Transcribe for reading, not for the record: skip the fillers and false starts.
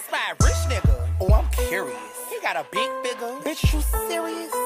That's my rich nigga. Oh, I'm curious. He got a big figure. Bitch, you serious?